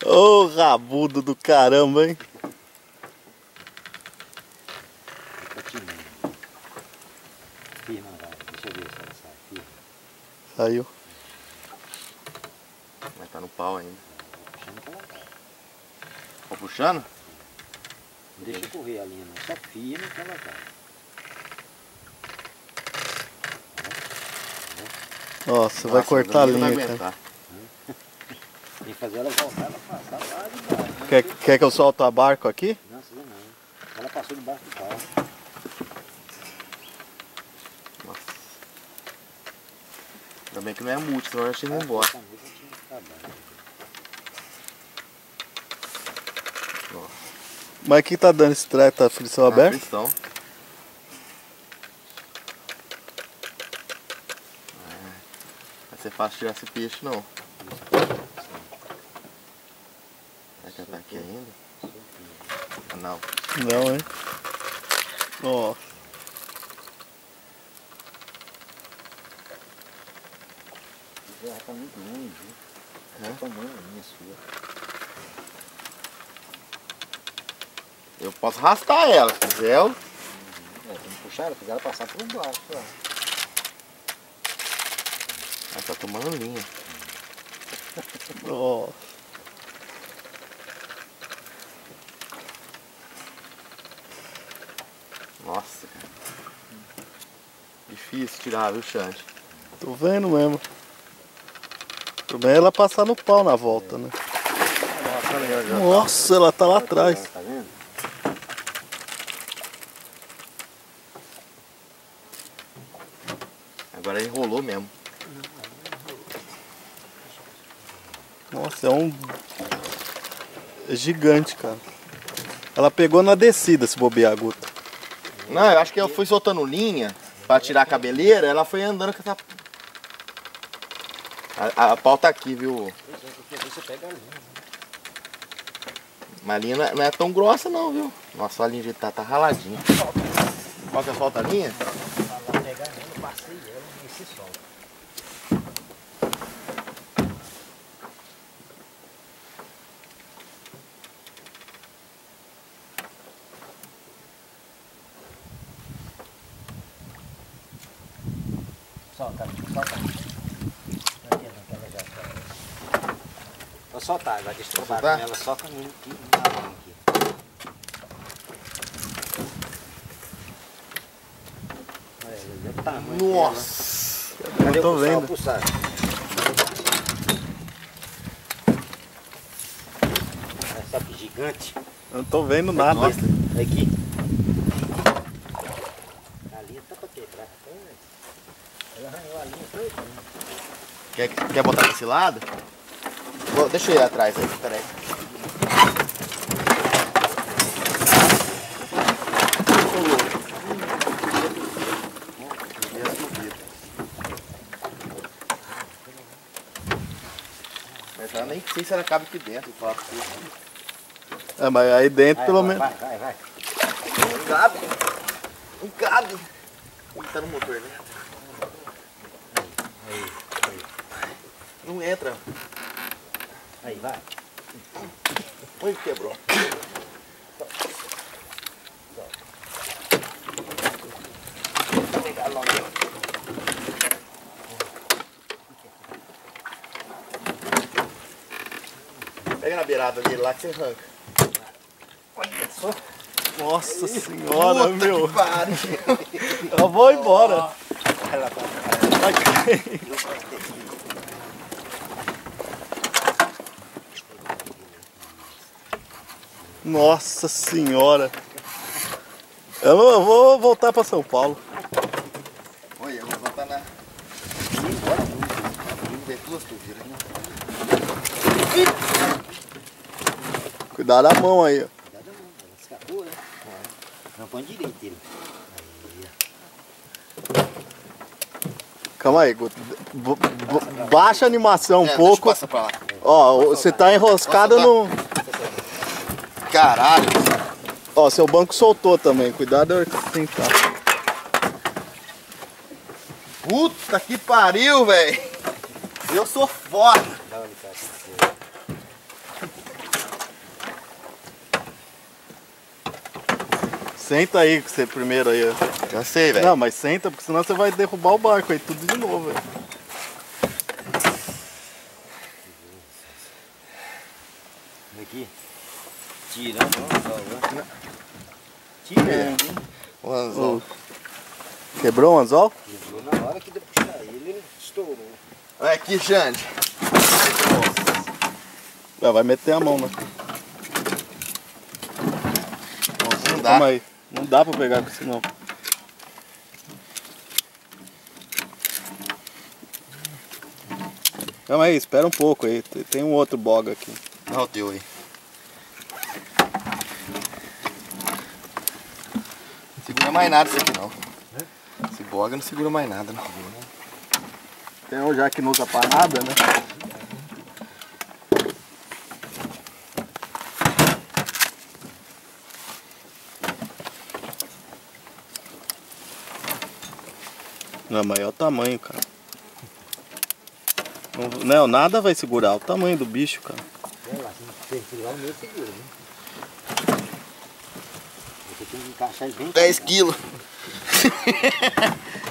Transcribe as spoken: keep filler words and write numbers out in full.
Ô, rabudo do caramba, hein? Firma, vai. Deixa eu ver se ela sai. Firma. Saiu. Mas tá no pau ainda. Puxando pra lá. Tá puxando? Não deixa correr a linha, não. Só firma que ela vai. Nossa, vai cortar a linha, cara. Tem que fazer ela voltar, ela passar lá de baixo. Quer, quer que eu solte a barco aqui? Não, você não. Ela passou debaixo do pau. Nossa. Ainda bem que não é multi, senão eu já tinha ido embora. Mas aqui tá dando esse treco, tá frição aberta? Frição. Vai ser fácil tirar esse peixe, não. Será que tá aqui ainda? Ah, não. Não, hein? Ó. Ela tá muito longe, viu? É o tamanho da minha sua. Eu posso arrastar ela, se quiser. Eu... É, tem que puxar ela, fazer ela passar por baixo. Ó. Ela tá tomando linha. Ó. Nossa, cara. Difícil tirar, viu, Xande? Tô vendo mesmo. O problema é ela passar no pau na volta, né? Nossa, ela tá lá atrás. Tá vendo? Agora enrolou mesmo. Nossa, é um... É gigante, cara. Ela pegou na descida, se bobear a Guta. Não, eu acho que eu fui soltando linha pra tirar a cabeleira, ela foi andando com essa... A, a, a pau tá aqui, viu? Mas a linha não é, não é tão grossa não, viu? Nossa, a linha de tá, tá raladinha. Qual que é? Solta a linha? Solta, solta. Não adianta, que ela já solta. Vou soltar, vai deixar eu ela, ela solta no aqui. Olha, olha o tamanho. Nossa! Cadê Eu tô o vendo. pulsar? Essa que gigante. Eu não tô vendo nada. Nossa, aqui. A linha tá pra quebrar. Ela arranhou a linha toda. Quer, quer botar desse lado? Vou, deixa eu ir atrás aí, peraí. Mas eu nem sei se ela cabe aqui dentro, vou falar pra você. É, mas aí dentro Vai, pelo vai, menos... vai, vai, vai. Não cabe. Não cabe. Ele tá no motor, né? Aí, aí. Não entra. Aí, vai. Onde quebrou? Vou pegar logo. Pega na beirada dele lá que você arranca. Olha só. Nossa senhora, Puta meu. que pariu. Eu vou embora. Ela tá. Vai cair. Nossa senhora. Eu eu vou voltar pra São Paulo. Olha, eu vou botar na... Vamos ver duas tuveiras, né? Cuidado da mão aí, ó. Cuidado da mão, ela escapou, né? Não põe direito ele. Aí, Calma aí, Guto. B- b- Baixa a animação um É, pouco. Passa pra lá. Ó, você tá enroscado no... Caralho. Ó, seu banco soltou também. Cuidado aí que tentar. Puta que pariu, velho. Eu sou foda. dá uma licença. Senta aí com você primeiro aí, ó. Cansei, velho. Não, mas senta, porque senão você vai derrubar o barco aí tudo de novo, velho. Aqui. Tirando o anzol, né? Tirando, hein? O anzol. Quebrou o anzol? Quebrou na hora que deu puxar ele, ele estourou. Olha aqui, Xande. Ah, vai meter a mão, né? Não dá. Calma aí. Não dá pra pegar com isso não. Calma aí, espera um pouco aí. Tem um outro boga aqui. Olha o teu aí. Não segura mais nada isso aqui não. Esse boga não segura mais nada, não. Tem um já que não usa pra nada, né? Não, mas é o tamanho, cara. Não, não, nada vai segurar. O tamanho do bicho, cara. Sei lá, se não tem que segurar, o meu segura, né? Você tem que encaixar ele bem. dez quilos.